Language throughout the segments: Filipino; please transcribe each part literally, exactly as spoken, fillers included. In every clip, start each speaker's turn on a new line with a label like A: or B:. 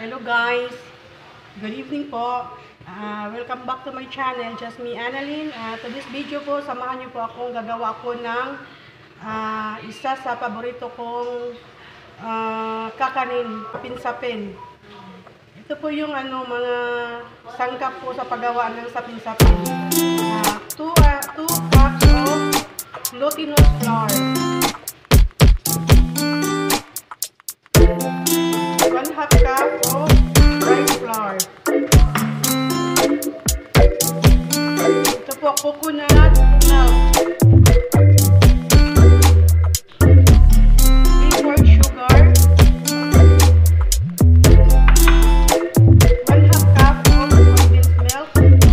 A: Hello guys, good evening po. Uh, welcome back to my channel, Just Me Annalyn. Uh, to this video po, samahan niyo po akong gagawa ko ng uh, isa sa paborito kong uh, kakanin, pinsapin. Ito po yung ano, mga sangkap po sa paggawa ng sapin-sapin. Uh, two, uh, two cups of glutinous flour. One half cup of rice flour. Ito po, coconut milk. Flavored sugar. One half cup of condensed milk.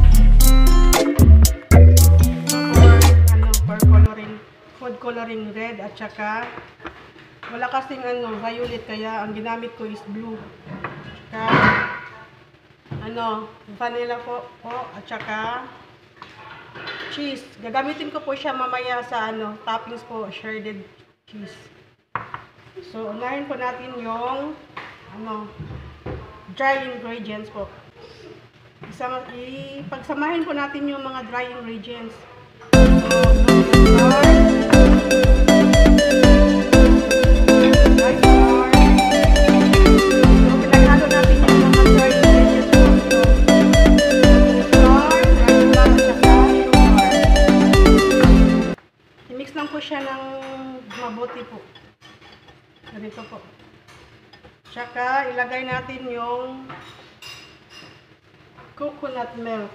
A: For, ano, for coloring, food coloring red at saka wala kasing ano, violet, kaya ang ginamit ko is blue. Tsaka, ano, vanilla po, po at saka cheese. Gagamitin ko po siya mamaya sa ano, toppings po, shredded cheese. So, unahin po natin yung ano, dry ingredients po. Isama, ipagsamahin po natin yung mga dry ingredients. So, siya ng mabuti po. Ganito po. Tsaka ilagay natin yung coconut milk.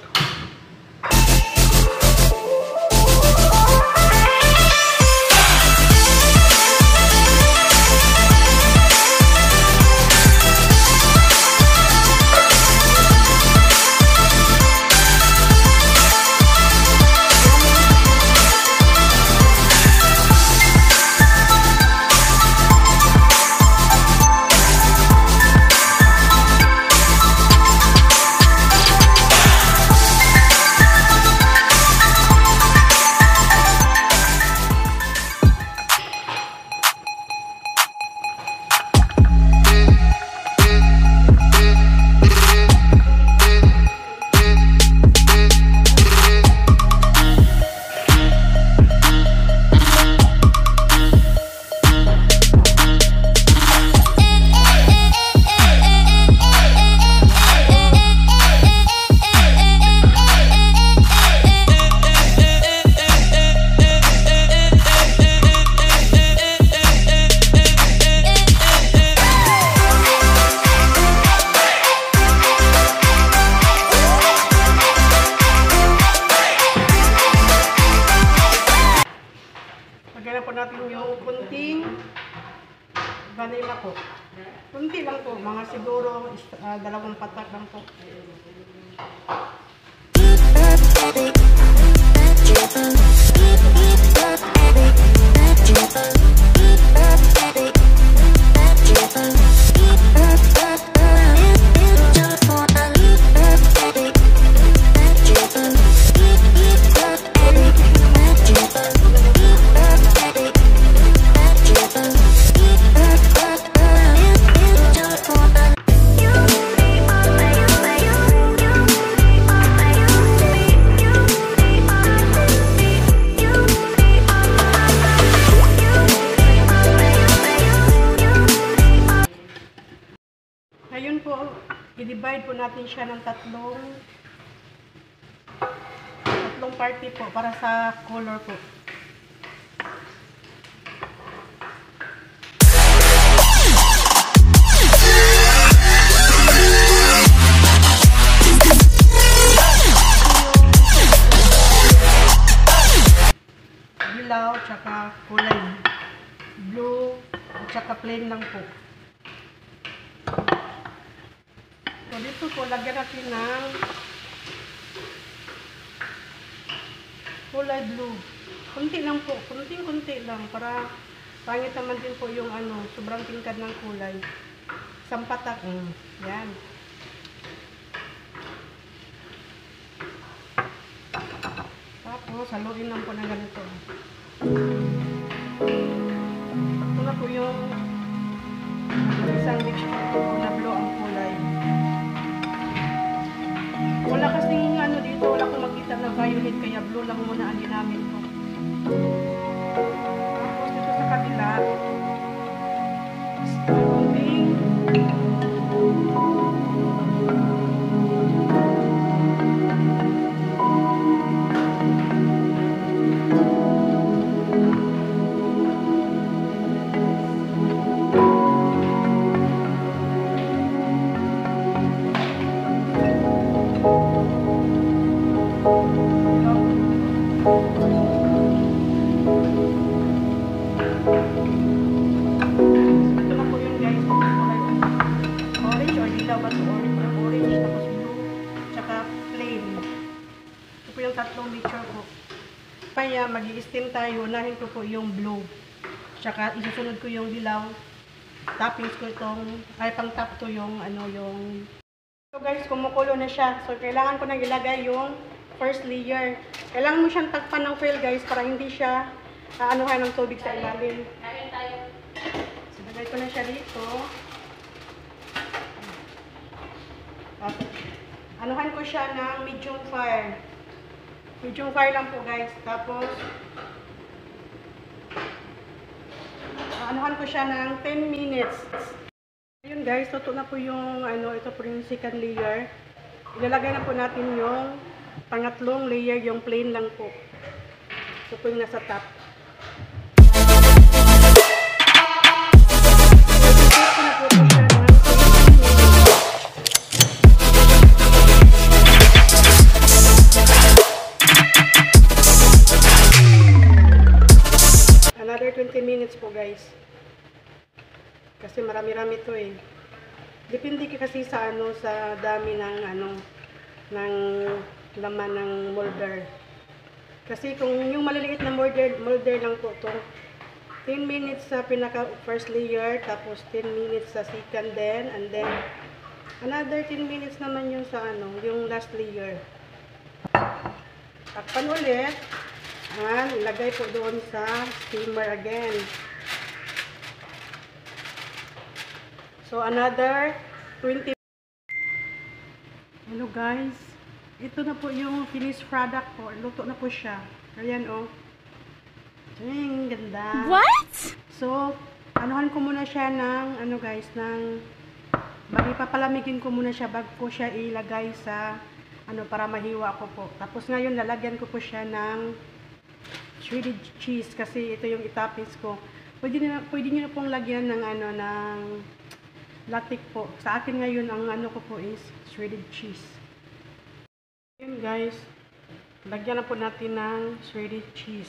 A: Lagyan po natin yung kunting vanilla po. Kunti lang po, mga siguro uh, dalawang patak lang po. Ngayon po, i-divide po natin siya ng tatlong tatlong party po para sa color po. Dilaw, tsaka kulay blue, tsaka plain lang po. So, dito po, lagyan natin ng kulay blue. Kunti lang po, kunting-kunti lang para pangit naman din po yung ano, sobrang tingkad ng kulay. Isang patak. Mm, yan. Tapos, haluin lang po na ganito. Ito na po yung isang mixture po na blue ang kulay. mamaya mag-i-steam tayo, unahin ko po yung blue. Tsaka isusunod ko yung dilaw. Toppings ko itong, ay pang top to yung ano yung. So guys, kumukulo na siya. So kailangan ko nang ilagay yung first layer. Kailangan mo siyang takpan ng foil guys para hindi siya aanuhan ng tubig sa ilalim. So lagay ko na siya dito. Tapos, anuhan ko siya ng medium fire. Medium fire lang po guys. Tapos, anuhan ko siya ng ten minutes. Ayun guys, toto na po yung, ano, ito po yung second layer. Ilalagay na po natin yung pangatlong layer, yung plain lang po. Ito po yung nasa top. Another twenty minutes po guys. Kasi marami-rami to eh. Depende kasi sa ano sa dami ng ano ng laman ng molder. Kasi kung yung maliliit na molder, molder lang po to. ten minutes sa pinaka first layer, tapos ten minutes sa second then, and then another ten minutes naman yung sa ano, yung last layer. Takpan ulit. And ilagay po doon sa steamer again. So another twenty. Hello guys. Ito na po yung finished product po. Luto na po siya. Ayan oh. Ang ganda.
B: What?
A: So, anuhan ko muna siya ng ano guys, ng bali papalamigin ko muna siya bago ko siya ilagay sa ano para mahiwa ko po. Tapos ngayon lalagyan ko po siya ng shredded cheese kasi ito yung itapis ko. Pwede niyo pwede niyo na pong lagyan ng ano ng latik po. Sa akin ngayon ang ano ko po is shredded cheese. Yun guys. Lagyan na po natin ng shredded cheese.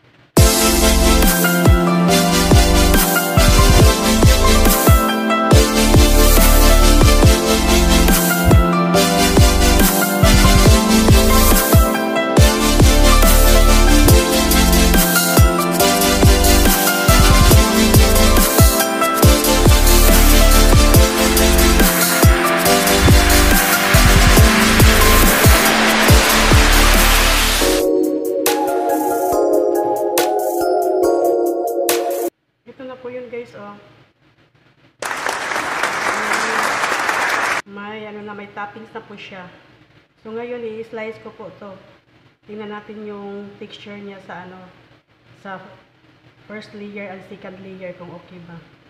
A: Guys, oh. May ano na, may toppings na po siya. So ngayon i-slice ko po 'to. Tingnan natin yung texture niya sa ano sa first layer and second layer kung okay ba.